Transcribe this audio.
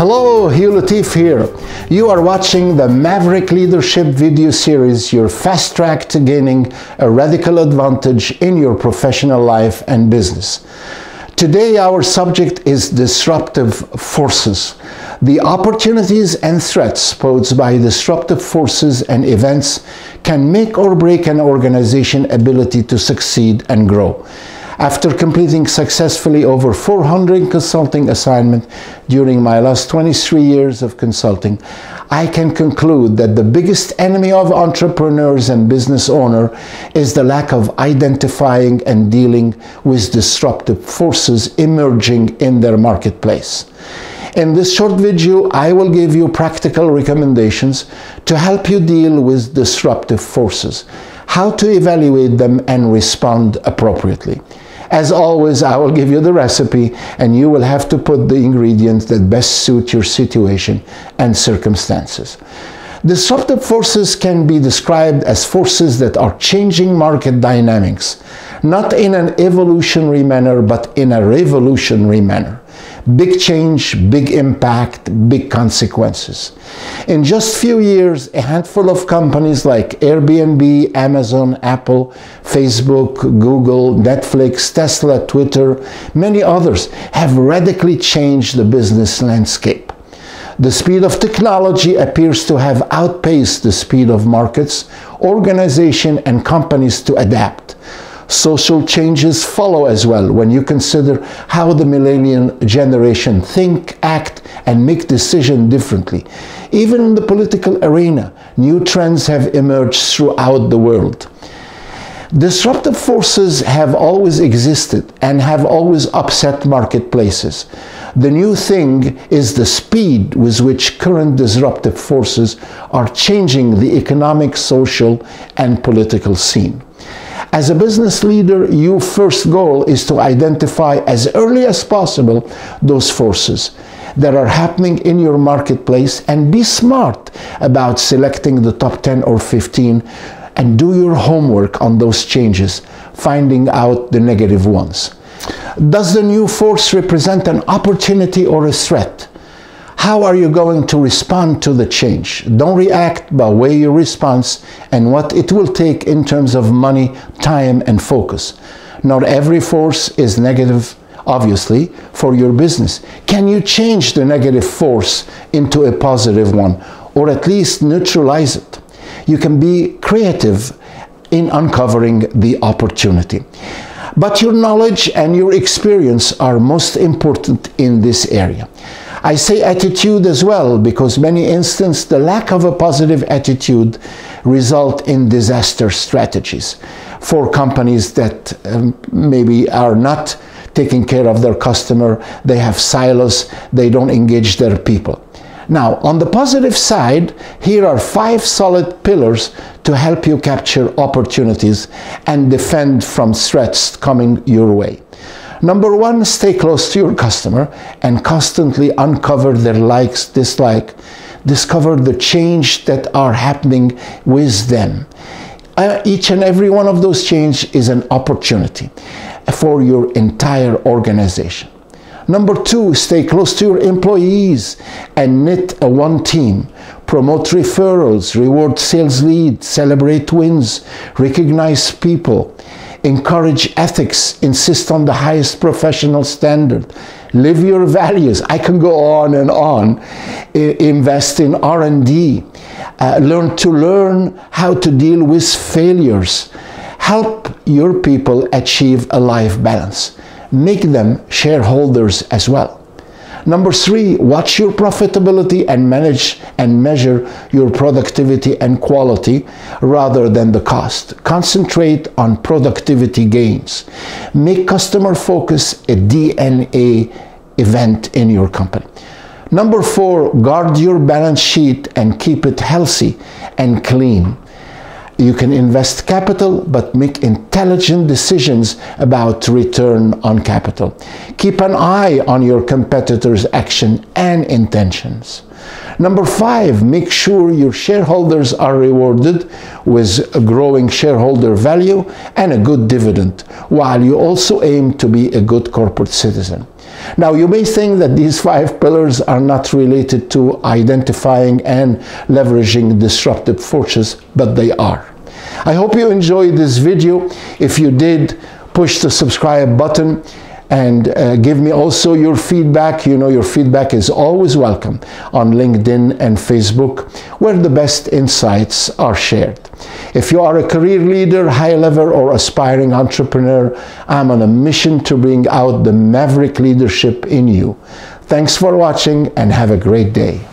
Hello, Hugh Latif here. You are watching the Maverick Leadership video series, your fast track to gaining a radical advantage in your professional life and business. Today our subject is disruptive forces. The opportunities and threats posed by disruptive forces and events can make or break an organization's ability to succeed and grow. After completing successfully over 400 consulting assignments during my last 23 years of consulting, I can conclude that the biggest enemy of entrepreneurs and business owners is the lack of identifying and dealing with disruptive forces emerging in their marketplace. In this short video, I will give you practical recommendations to help you deal with disruptive forces, how to evaluate them and respond appropriately. As always, I will give you the recipe and you will have to put the ingredients that best suit your situation and circumstances. Disruptive forces can be described as forces that are changing market dynamics, not in an evolutionary manner, but in a revolutionary manner. Big change, big impact, big consequences. In just few years, a handful of companies like Airbnb, Amazon, Apple, Facebook, Google, Netflix, Tesla, Twitter, many others have radically changed the business landscape. The speed of technology appears to have outpaced the speed of markets, organization, and companies to adapt. Social changes follow as well when you consider how the millennial generation think, act, and make decisions differently. Even in the political arena, new trends have emerged throughout the world. Disruptive forces have always existed and have always upset marketplaces. The new thing is the speed with which current disruptive forces are changing the economic, social, and political scene. As a business leader, your first goal is to identify as early as possible those forces that are happening in your marketplace and be smart about selecting the top 10 or 15 and do your homework on those changes, finding out the negative ones. Does the new force represent an opportunity or a threat? How are you going to respond to the change? Don't react, but weigh your response and what it will take in terms of money, time, and focus. Not every force is negative, obviously, for your business. Can you change the negative force into a positive one, or at least neutralize it? You can be creative in uncovering the opportunity. But your knowledge and your experience are most important in this area. I say attitude as well because many instances the lack of a positive attitude result in disaster strategies for companies that maybe are not taking care of their customer, they have silos, they don't engage their people. Now, on the positive side, here are 5 solid pillars to help you capture opportunities and defend from threats coming your way. Number 1, stay close to your customer and constantly uncover their likes, dislikes, discover the change that are happening with them. Each and every one of those changes is an opportunity for your entire organization. Number 2, stay close to your employees and knit a one team. Promote referrals, reward sales leads, celebrate wins, recognize people. Encourage ethics, insist on the highest professional standard, live your values. I can go on and on. Invest in R&D, learn how to deal with failures. Help your people achieve a life balance. Make them shareholders as well. Number 3, watch your profitability and manage and measure your productivity and quality rather than the cost. Concentrate on productivity gains. Make customer focus a DNA event in your company. Number 4, guard your balance sheet and keep it healthy and clean. You can invest capital, but make intelligent decisions about return on capital. Keep an eye on your competitors' action and intentions. Number 5, make sure your shareholders are rewarded with a growing shareholder value and a good dividend, while you also aim to be a good corporate citizen. Now, you may think that these 5 pillars are not related to identifying and leveraging disruptive forces, but they are. I hope you enjoyed this video. If you did, push the subscribe button and give me also your feedback. You know, your feedback is always welcome on LinkedIn and Facebook, where the best insights are shared. If you are a career leader, high-level or aspiring entrepreneur, I'm on a mission to bring out the maverick leadership in you. Thanks for watching and have a great day.